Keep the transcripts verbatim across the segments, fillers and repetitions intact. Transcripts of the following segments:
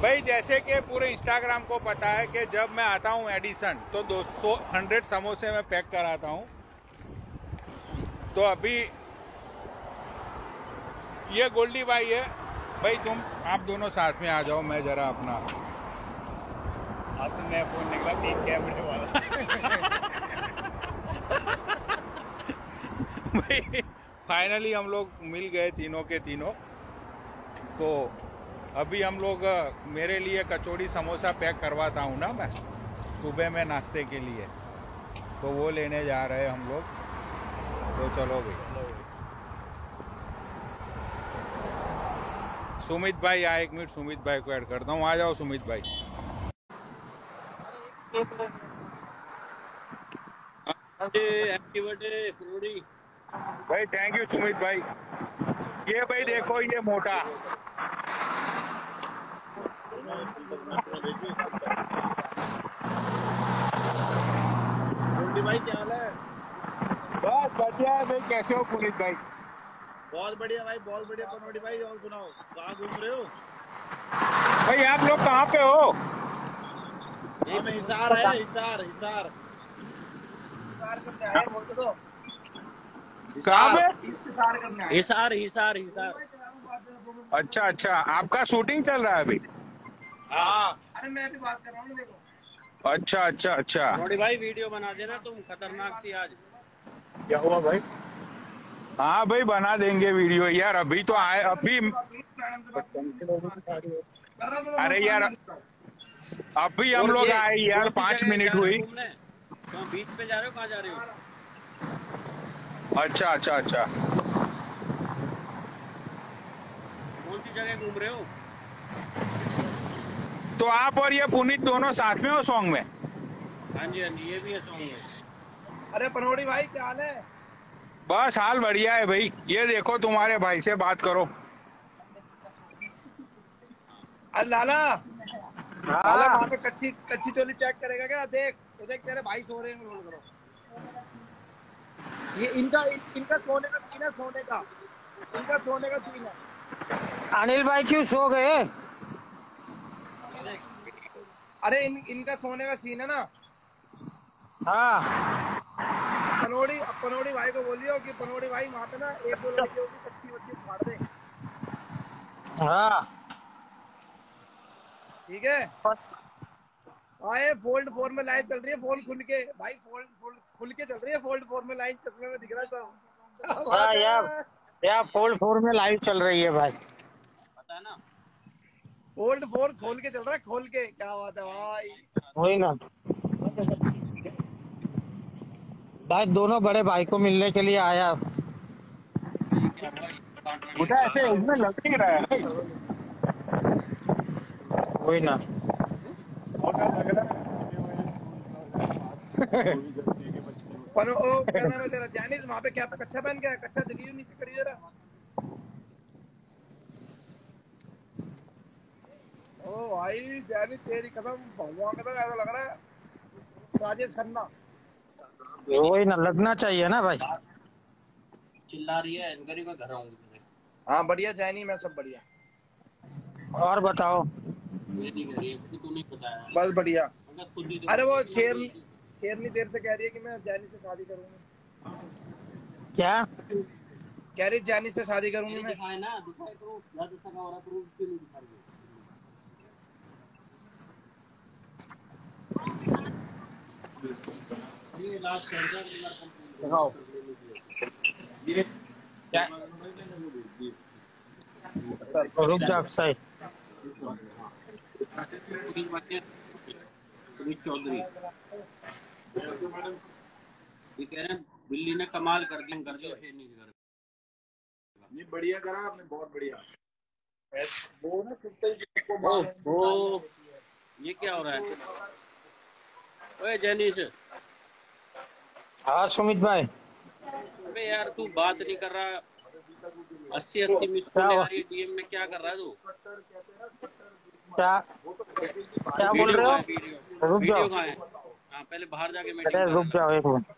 भाई जैसे कि पूरे इंस्टाग्राम को पता है कि जब मैं आता हूँ एडिसन तो दो सौ हंड्रेड समोसे मैं पैक कराता हूँ। तो अभी ये गोल्डी भाई है। भाई तुम आप दोनों साथ में आ जाओ, मैं जरा अपना आपने नया फोन निकला तीन कैमरे वाला। भाई फाइनली हम लोग मिल गए तीनों के तीनों। तो अभी हम लोग मेरे लिए कचौड़ी समोसा पैक करवाता हूँ ना मैं सुबह में नाश्ते के लिए, तो वो लेने जा रहे हैं हम लोग। तो चलो भाई। सुमित भाई आ एक मिनट, सुमित भाई को ऐड करता हूँ। आ जाओ सुमित भाई। हैप्पी बर्थडे फ्रूडी भाई थैंक यू सुमित भाई। ये भाई देखो ये मोटा भाई क्या हाल है? बस बढ़िया है भाई। कैसे हो पुनीत भाई? बहुत बढ़िया भाई, बहुत बढ़िया। पनौटी भाई और सुनाओ, कहाँ घूम रहे हो भाई? आप लोग कहाँ पे हो? हम हिसार है, हिसार हिसार कहाँ पे? हिसार हिसार हिसार। अच्छा अच्छा, आपका शूटिंग चल रहा है अभी? हाँ अरे मैं भी बात कर रहा हूँ, देखो। अच्छा अच्छा अच्छा। पनौटी भाई वीडियो बना देना, तुम खतरनाक थी आज। क्या हुआ भाई? हाँ भाई बना देंगे वीडियो यार। अभी तो आए अभी। अरे यार अभी हम लोग आए यार, पाँच मिनट हुई। तो बीच पे जा रहे हो, कहाँ जा रहे हो? अच्छा अच्छा अच्छा। कौन सी जगह घूम रहे हो? तो आप और ये पुनीत दोनों साथ में हो सॉन्ग में? हाँ जी हाँ जी, ये भी है सॉन्ग में। अरे पनौटी भाई क्या हाल है? बस हाल बढ़िया है भाई। ये देखो तुम्हारे भाई से बात करो। अरे लाला लाला वहाँ पे कच्ची कच्ची चोली चेक करेगा क्या? देख तो देख, तेरे भाई सो रहे हैं, रोल करो। ये इनका इनका सोने का सीन है, सोने का इनका सोने का सीन है। अनिल भाई क्यों सो गए? अरे इन इनका सोने का सीन है ना। हाँ पनौटी पनौटी भाई को बोलियो कि पनौटी भाई वहाँ पे ना एक दो लड़की होगी, कच्ची वच्ची फाड़ दे। हाँ ठीक है। आए फोल्ड फोर में लाइव चल रही है, फोन खुल के भाई, फोल्ड फोल्ड खुल के चल रही है, फोल्ड फोर में लाइव चश्मे में दिख रहा है सब। हाँ यार यार फोल्ड फोर में लाइव चल रही है भाई, पता है ना? फोल्ड फोर खोल के चल रहा है, खोल के। क्या बात है भाई? वही ना भाई, दोनों बड़े भाई को मिलने के लिए आया। मुझे ऐसे उसमें लग नहीं रहा है। वही ना पर ओ क्या नाम है तेरा? जैनिस वहाँ पे क्या कच्चा पहन के? कच्चा दिल्ली नीचे करी जरा। ओ भाई जैनिस तेरी कसम, भगवान का ऐसा लग रहा है राजेश खन्ना। वही ना, लगना चाहिए ना भाई। चिल्ला रही है, इनकरी मैं घर आऊंगी। हाँ बढ़िया जैनी, मैं सब बढ़िया। और बताओ। ये नहीं कह रही है, तू नहीं बताया। बस बढ़िया। खुद ही अरे वो शेर शेरनी देर से कह रही है कि मैं जैनी से शादी करूंगी। क्या कह रही जैनी से शादी करूंगी मैं। दिखाए ना, दिखाए प्रूफ, ज्यादा सका हो रहा प्रूफ क्यों नहीं दिखाई? ये लास्ट सेंटर दिखाओ ये क्या? रुक जा अक्षय। चौधरी ये कह रहे हैं बिल्ली ने कमाल कर दिया, कर दिया शेर नहीं कर। ये बढ़िया करा आपने, बहुत बढ़िया। वो ना को ओ, ये क्या हो रहा है? ओए जैनिस, हाँ सुमित भाई। अबे यार तू बात नहीं कर रहा। अस्सी अस्सी मिस कॉल आ रही है डीएम में, क्या कर रहा है तू? क्या क्या बोल रहे हो? रुक वीडियो जाओ। कहाँ है? हाँ पहले बाहर जाके अरे मीटिंग रुक जाओ एक मिनट।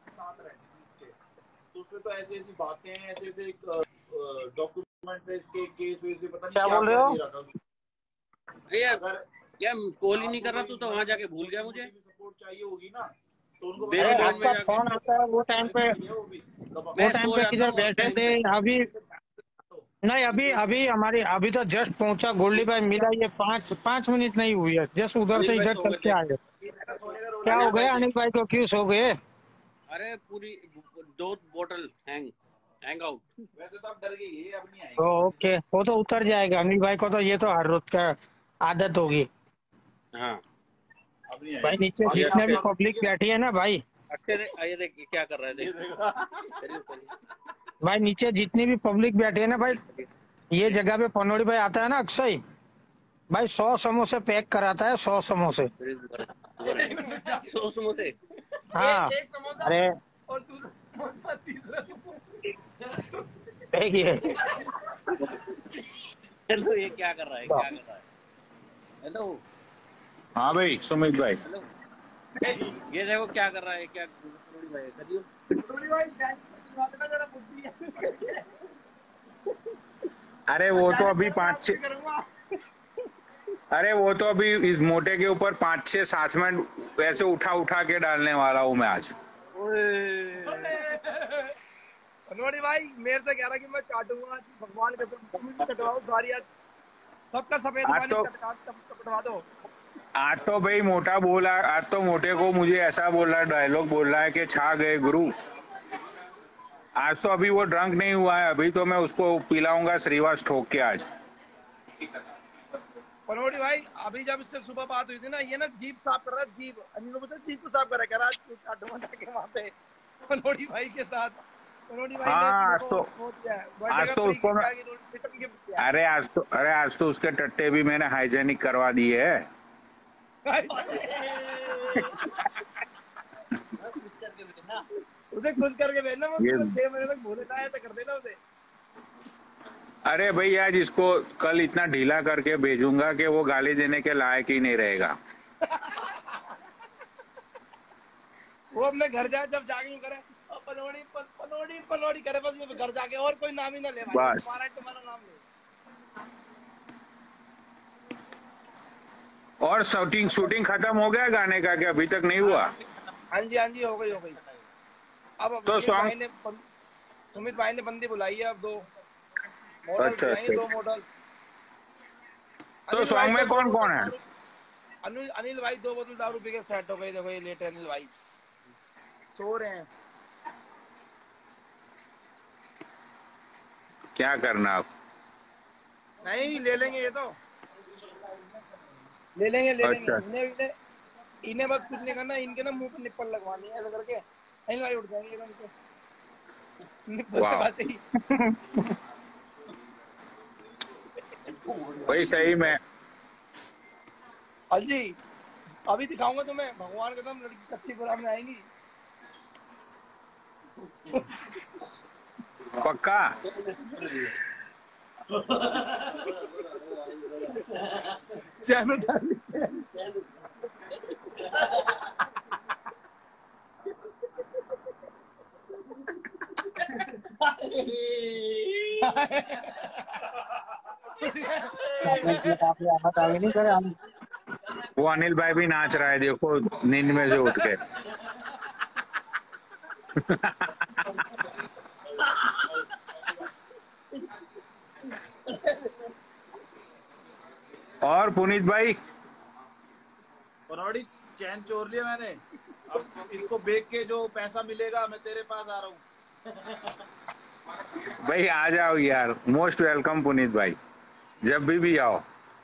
तो उसमें तो ऐसी ऐसी बातें हैं, ऐसे ऐसे डॉक्यूमेंट्स है इसके, केस वेस भी पता नहीं क्या बोल रहे हो? अरे यार क्या कॉल ही नहीं कर रहा तू, तो वहां जाके भूल गया मुझे। सपोर्ट चाहिए होगी ना तो उनको बेबी अरे डॉन में आपका जाके फोन आता है वो टाइम पे, वो मैं टाइम सो पे जाता किधर हूँ उस बैठे टाइम थे? पे। अभी नहीं, अभी अभी हमारी अभी तो जस्ट पहुंचा गोल्डी भाई, मिला ये पाँच पाँच मिनट नहीं हुई है, जस्ट उधर अनिल से भाई इधर सो चल गए के थे। आए। क्या हो अनिल भाई गया थे। अनिल भाई को, क्यों सो गए? अरे पूरी दो बोतल हैंग हैंग आउट। वैसे तो आप डर गई है अब नहीं तो आएंगे। ओके, वो तो उतर जाएगा अनिल भाई को, तो ये तो हर रोज का आदत होगी। हाँ अब नहीं भाई आएंगे नीचे ये जितने भी अक्षय पब्लिक बैठी है ना भाई, अक्षय देख, ये देख ये क्या कर रहा है, ये देख। देखो करिए, करिए। भाई नीचे जितनी भी पब्लिक बैठी है ना भाई, ये जगह पे पनोड़ी भाई आता है ना अक्षय भाई, सौ समोसे पैक कराता है, सौ समोसे। करिए, दोबारा, दोबारा। सो समोसे। हाँ एक एक समोसा अरे और दूसरा समोसा तीसरा समोसा। देखिए, हेलो, ये क्या कर रहा है, क्या कर रहा है? हेलो हाँ भाई सुमित भाई। हेलो, ये देखो क्या कर रहा है, क्या करोड़ी भाई करियो। थोड़ी भाई बात ना जरा बुद्धि है। अरे वो तो अभी पाँच बात छह करूंगा। अरे वो तो अभी इस मोटे के ऊपर पाँच छह सात में ऐसे उठा उठा के डालने वाला हूँ मैं आज। पनोड़ी भाई मेरे से कह रहा कि मैं चाटूंगा आज, भगवान के तुम तुम भी चटवाओ सारी आज, सबका सफेद आज पानी तो चटका चटवा दो। आज तो भाई मोटा बोला, आज तो मोटे को मुझे ऐसा बोल रहा है, डायलॉग बोल रहा है कि छा गए गुरु। आज तो अभी वो ड्रंक नहीं हुआ है, अभी तो मैं उसको पिलाऊंगा श्रीवास ठोक के आज। पनोड़ी भाई अभी जब इससे सुबह बात हुई थी ना, ये ना जीप साफ कर रहा है, जीप अनिल को जीप को साफ कर रहा है, कह रहा है चाटूंगा जाके वहां पे पनोड़ी भाई के साथ। पनोड़ी भाई ने हाँ मेरे आज को तो वो किया है, बर्थडे आज का तो प्री उसको मैं रिटर्न गिफ्ट किया अरे आज तो अरे आज तो उसके टट्टे भी मैंने हाइजेनिक करवा दिए है। है। उसे खुश करके भेजना, मैं ये उसको छह महीने तक भूले ना ऐसा कर देना उसे। अरे भाई आज इसको कल इतना ढीला करके भेजूंगा कि वो गाली देने के लायक ही नहीं रहेगा। वो अपने घर जाए जब जाके यूं करे और पनोड़ी पन, पनोड़ी पनोड़ी करे, बस ये घर जाके और कोई नाम ही ना ले भाई, बस। तुम्हारा ही तुम्हारा नाम ले। और शूटिंग शूटिंग खत्म हो गया गाने का, क्या अभी तक नहीं हुआ? हाँ जी हाँ जी हो गई हो गई। अब अब तो सुमित song- भाई ने सुमित भाई ने बंदी बुलाई है, अब दो मॉडल अच्छा, बुलाएंगे, अच्छा। दो मॉडल। तो सॉन्ग में कौन कौन है? अनिल अनिल भाई दो बोतल दारू पी के सेट हो गए, देखो ये लेट है अनिल भाई, सो रहे हैं। क्या करना अब? नहीं ले लेंगे, ये तो ले लेंगे ले लेंगे। अच्छा। इन्हें इन्हें इन्हें बस कुछ नहीं करना, इनके ना मुंह पे निप्पल लगवानी है ऐसा करके, अनिल भाई उठ जाएंगे एकदम से निप्पल वाह। लगाते ही। भाई सही में हाँ जी अभी दिखाऊंगा तुम्हें, भगवान कसम लड़की कच्ची गुलाम में आएंगी पक्का। चैन उतार ली, चैन। आगे नहीं करे हम। वो अनिल भाई भी नाच रहा है, देखो नींद में से उठ के। और पुनीत भाई पनौड़ी चैन चोर लिया मैंने, अब इसको बेच के जो पैसा मिलेगा मैं तेरे पास आ रहा हूँ। भाई आ जाओ यार, मोस्ट वेलकम पुनीत भाई, जब भी भी आओ।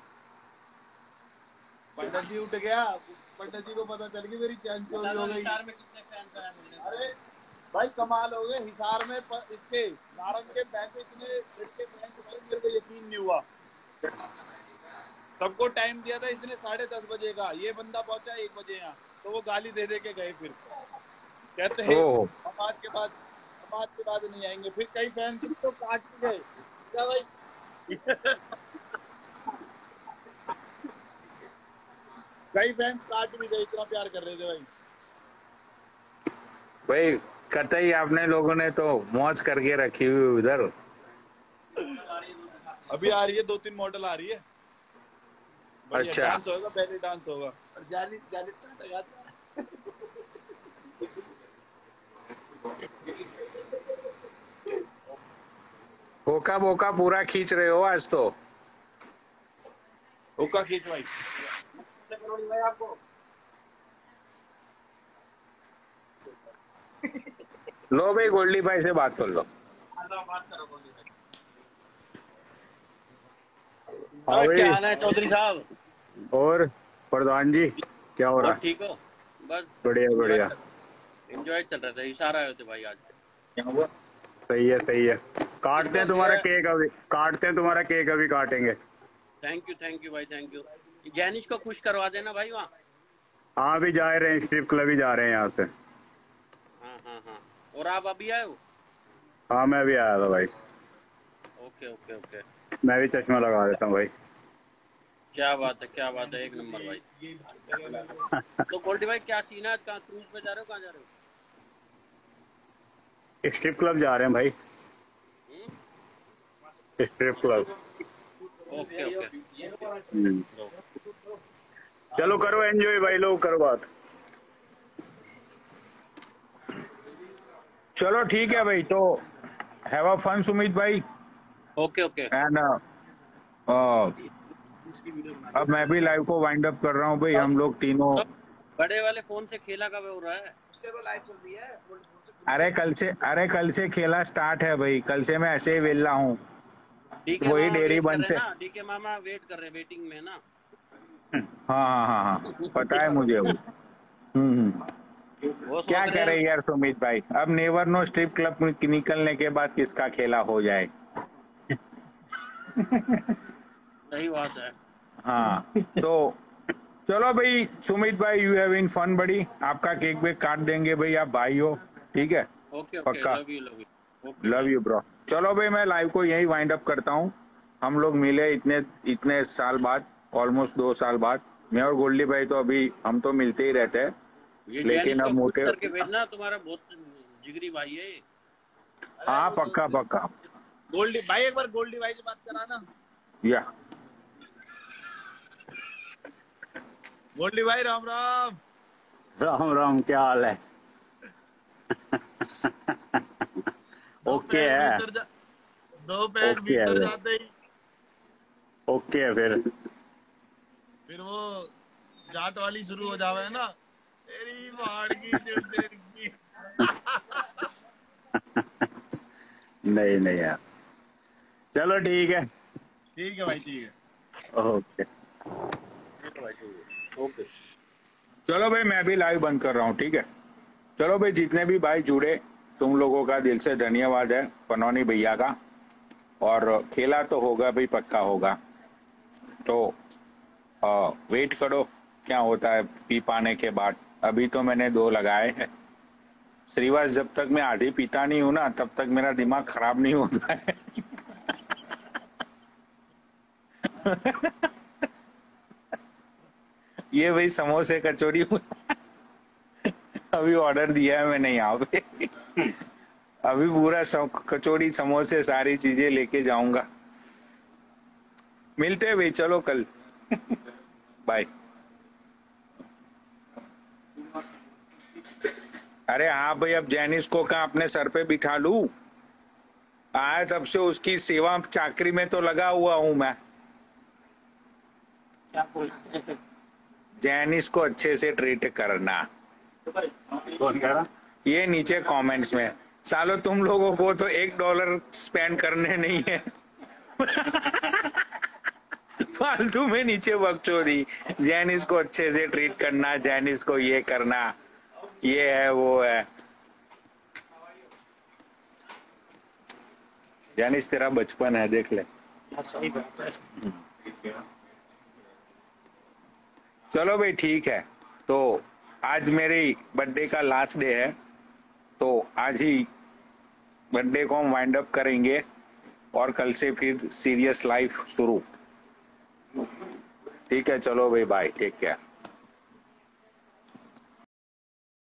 पंडित जी उठ गया, पंडित जी को पता चल गई मेरी चैन चोरी हो गई। हिसार में कितने फैन आए मिलने? अरे भाई कमाल हो गए हिसार में, प, इसके नारंग के बैंक इतने इतने फैन थे भाई, मेरे को यकीन नहीं हुआ। सबको टाइम दिया था इसने साढ़े दस बजे का, ये बंदा पहुंचा एक बजे यहाँ, तो वो गाली दे दे के गए। फिर कहते हैं ओह। नमाज के बाद नमाज के बाद नहीं आएंगे। फिर कई फैंस तो काट के गए क्या भाई। कई फैंस काट भी गए, इतना प्यार कर रहे थे भाई। भाई कतई आपने लोगों ने तो मौज करके रखी हुई उधर। अभी आ रही है, दो तीन मॉडल आ रही है, बढ़िया अच्छा। डांस होगा, पहले डांस होगा। और जानी जानी चाटा गाता बोका बोका पूरा खींच रहे हो आज तो। हुक्का खींच भाई। भाई आपको लो भाई गोल्डी भाई से बात कर लो। बात करो गोल्डी भाई। हाँ और क्या भाई। हाल है चौधरी साहब? और प्रधान जी क्या हो रहा और है? ठीक हो? बस बढ़िया बढ़िया। एंजॉय चल रहा था, इशारा आए थे भाई आज। सही है सही है। काटते हैं इस तुम्हारा वक्त- केक अभी, काटते हैं तुम्हारा केक अभी काटेंगे। थैंक यू थैंक यू भाई, थैंक यू। जैनिश को खुश करवा देना भाई वहाँ। हाँ अभी जा रहे हैं, स्ट्रिप क्लब ही जा रहे हैं यहाँ से। हाँ हाँ हाँ। और आप अभी आए हो? हाँ मैं भी आया था भाई। Okay okay okay. मैं भी चश्मा लगा देता हूँ भाई। क्या बात है, क्या बात है, एक नंबर भाई। तो गोल्डी भाई क्या सीन है? कहाँ क्रूज पे जा रहे हो, कहाँ जा रहे हो? स्ट्रिप क्लब जा रहे हैं भाई, strip club. Okay okay. Hmm. चलो करो एंजॉय भाई, लोग करो बात। चलो ठीक है भाई, तो हैव अ फन सुमित भाई। Okay okay. एंड अब मैं भी लाइव को वाइंड अप कर रहा हूँ भाई। हम लोग तीनों बड़े वाले फोन से खेला कब हो रहा है? उससे तो लाइव चल रही है। अरे कल से अरे कल से खेला स्टार्ट है भाई। कल से मैं ऐसे ही वेला हूँ। डीके वही मामा डेयरी वेट कर बन रहे से। हैं ना, डीके मामा वेट कर रहे हैं, वेटिंग में ना। हाँ हाँ हाँ हाँ पता है मुझे वो। हम्म हम्म। वो क्या सोच रहे करे हैं। यार सुमित भाई, अब नेवर नो स्ट्रिप क्लब निकलने के बाद किसका खेला हो जाए। सही बात है। हाँ तो चलो भाई सुमित भाई, यू हैव इन फन बड़ी। आपका केक वेक काट देंगे भाई, आप भाई हो ठीक है। Okay okay. पक्का। Love you love you. Okay love you bro. चलो भाई मैं लाइव को यही वाइंड अप करता हूँ। हम लोग मिले इतने इतने साल बाद, ऑलमोस्ट दो साल बाद। मैं और गोल्डी भाई तो अभी हम तो मिलते ही रहते हैं, ये लेकिन जैनिश अब को खुश मोटे। करके भेजना, तुम्हारा बहुत जिगरी भाई है ये। हाँ पक्का पक्का। गोल्डी भाई एक बार गोल्डी भाई से बात कराना। या गोल्डी भाई राम राम। राम राम, क्या हाल है? ओके है, दो पैर ओके है भीतर भाई। जाते ही ओके है फिर। फिर वो जाट वाली शुरू हो जावे है ना, तेरी मार की जो तेरी की। नहीं नहीं यार, चलो ठीक है। ठीक है भाई, ठीक है। ओके ठीक है भाई, ठीक है। ओके। चलो भाई मैं भी लाइव बंद कर रहा हूँ ठीक है। चलो भाई जितने भी भाई जुड़े, तुम लोगों का दिल से धन्यवाद है, पनौनी भैया का। और खेला तो होगा भाई, पक्का होगा। तो आ, वेट करो क्या होता है पी पाने के बाद। अभी तो मैंने दो लगाए हैं। श्रीवास, जब तक मैं आधी पीता नहीं हूं ना तब तक मेरा दिमाग खराब नहीं होता है। ये भाई समोसे कचौरी अभी ऑर्डर दिया है मैंने यहाँ पे। अभी पूरा कचौरी समोसे सारी चीजें लेके जाऊंगा। मिलते हैं भाई, चलो कल। बाय। अरे हाँ भाई, अब जैनिस को कहाँ अपने सर पे बिठा लूं? आया तब से उसकी सेवा चाकरी में तो लगा हुआ हूं मैं। जैनिस को अच्छे से ट्रीट करना। कौन कह रहा? ये नीचे कमेंट्स में। सालो तुम लोगों को तो एक डॉलर स्पेंड करने नहीं है। फालतू में नीचे बकचोदी। जैनिस को अच्छे से ट्रीट करना, जैनिस को ये करना, ये है वो है। जैनिस तेरा बचपन है, देख ले। चलो भाई ठीक है। तो आज मेरी बर्थडे का लास्ट डे है, तो आज ही बर्थडे को हम वाइंड अप करेंगे और कल से फिर सीरियस लाइफ शुरू। ठीक है चलो भाई, बाय, टेक केयर।